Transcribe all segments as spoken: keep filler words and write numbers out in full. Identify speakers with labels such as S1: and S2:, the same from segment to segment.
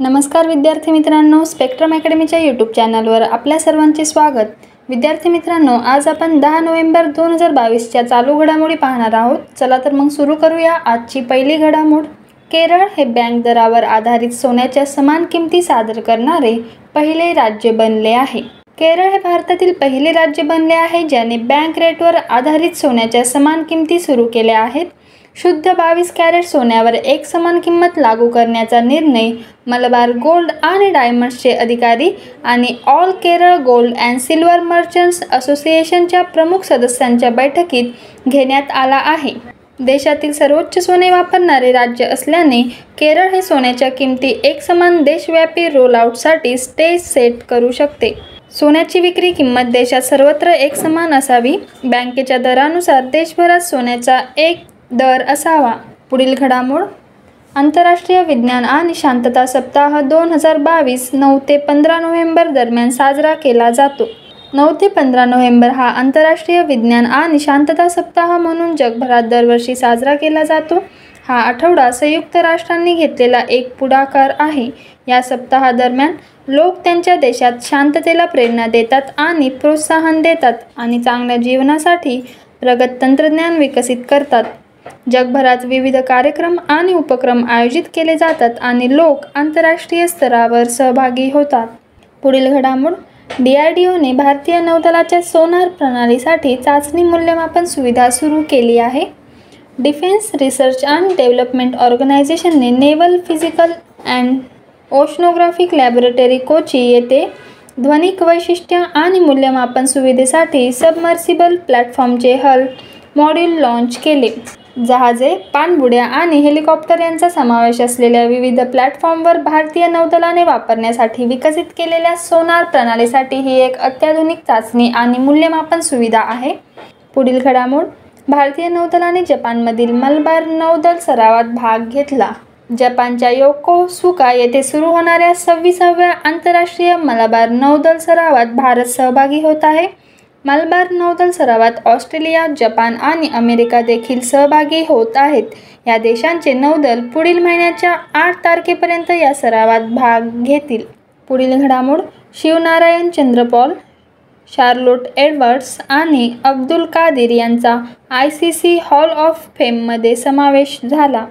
S1: नमस्कार विद्यार्थी मित्रांनो, स्पेक्ट्रम अकॅडमीच्या यूट्यूब चॅनलवर आपल्या सर्वांचे स्वागत। विद्यार्थी मित्रांनो, आज आपण दहा नोव्हेंबर दोन हजार बावीसच्या चालू घडामोडी पाहणार आहोत। चला तर मग सुरू करूया आजची पहिली घडामोड। केरळ हे बँक दरावर आधारित सोन्याच्या समान किमती सादर करणारे पहिले राज्य बनले आहे। केरळ हे भारतातील पहिले राज्य बनले आहे ज्याने बँक रेटवर आधारित सोन्याच्या समान किमती सुरू केल्या आहेत। शुद्ध बावीस कॅरेट सोन्यावर एक समान किंमत लागू करण्याचा निर्णय मलबार गोल्ड आणि डायमंड्सचे अधिकारी आणि all Kerala gold and silver merchants असोसिएशनच्या प्रमुख सदस्यांच्या बैठकीत घेण्यात आला आहे। देशातील सर्वोच्च सोने वापरणारे राज्य असल्याने केरळ हे सोन्याच्या किमती एकसमान देशव्यापी रोलआउटसाठी स्टेज सेट करू शकते। सोन्याची विक्री किंमत देशात सर्वत्र एकसमान असावी। बँकेच्या दरानुसार देशभरात सोन्याचा एक दर असावा। पुढील घडामोड। आंतरराष्ट्रीय विज्ञान आणि शांतता सप्ताह दोन हजार बावीस नऊ ते पंधरा नोव्हेंबर दरम्यान साजरा केला जातो। नऊ ते पंधरा नोव्हेंबर हा आंतरराष्ट्रीय विज्ञान आणि शांतता सप्ताह म्हणून जगभरात दरवर्षी साजरा केला जातो। हा आठवडा संयुक्त राष्ट्रांनी घेतलेला एक पुढाकार आहे। या सप्ताहादरम्यान लोक त्यांच्या देशात शांततेला प्रेरणा देतात आणि प्रोत्साहन देतात आणि चांगल्या जीवनासाठी प्रगत तंत्रज्ञान विकसित करतात। जगभरात विविध कार्यक्रम आणि उपक्रम आयोजित केले जातात आणि लोक आंतरराष्ट्रीय स्तरावर सहभागी होतात। पुढील घडामोड। डी आर डी ओने भारतीय नौदलाच्या सोनार प्रणालीसाठी चाचणी मूल्यमापन सुविधा सुरू केली आहे। डिफेन्स रिसर्च अँड डेव्हलपमेंट ऑर्गनायझेशनने naval physical and oceanographic laboratory Kochi येथे ध्वनिक वैशिष्ट्य आणि मूल्यमापन सुविधेसाठी सबमर्सिबल प्लॅटफॉर्मचे हल मॉड्यूल लॉन्च केले। जहाजे, पाणबुड्या आणि हेलिकॉप्टर यांचा समावेश असलेल्या विविध प्लॅटफॉर्मवर भारतीय नौदलाने वापरण्यासाठी विकसित केलेल्या सोनार प्रणालीसाठी ही एक अत्याधुनिक चाचणी आणि मूल्यमापन सुविधा आहे। पुढील घडामोड। भारतीय नौदलाने जपानमधील मलबार नौदल सरावात भाग घेतला। जपानच्या योकोसुका येथे सुरू होणाऱ्या सव्वीसाव्या आंतरराष्ट्रीय मलबार नौदल सरावात भारत सहभागी होत आहे। मलबार नौदल सरावात ऑस्ट्रेलिया, जपान आणि अमेरिका देखील सहभागी होत आहेत। या देशांचे नौदल पुढील महिन्याच्या आठ तारखेपर्यंत या सरावात भाग घेतील। पुढील घडामोड। Shivnarine Chanderpaul, Charlotte Edwards आणि अब्दुल कादीर यांचा I C C hall of फेममध्ये समावेश झाला।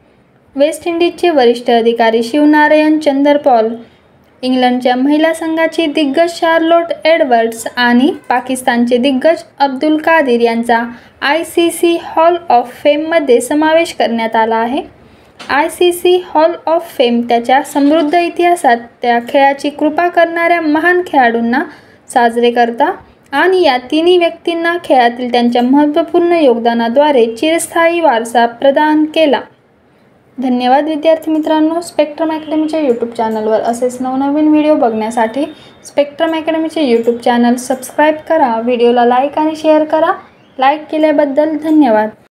S1: वेस्ट इंडीजचे वरिष्ठ अधिकारी शिवनारायण चंद्र पॉल, इंग्लंडच्या महिला संघाची दिग्गज शार्लोट एडवर्ड्स आणि पाकिस्तानचे दिग्गज अब्दुल कादीर यांचा I C C hall of फेममध्ये समावेश करण्यात आला आहे। I C C hall of fame त्याच्या समृद्ध इतिहासात त्या खेळाची कृपा करणाऱ्या महान खेळाडूंना साजरे करता आणि या तिन्ही व्यक्तींना खेळातील त्यांच्या महत्त्वपूर्ण योगदानाद्वारे चिरस्थायी वारसा प्रदान केला। धन्यवाद विद्यार्थी मित्रांनो, स्पेक्ट्रम अकॅडमीच्या यूट्यूब चॅनलवर असेच नवनवीन व्हिडिओ बघण्यासाठी स्पेक्ट्रम अकॅडमीचे यूट्यूब चॅनल सबस्क्राईब करा। व्हिडिओला लाईक आणि शेअर करा। लाईक केल्याबद्दल धन्यवाद।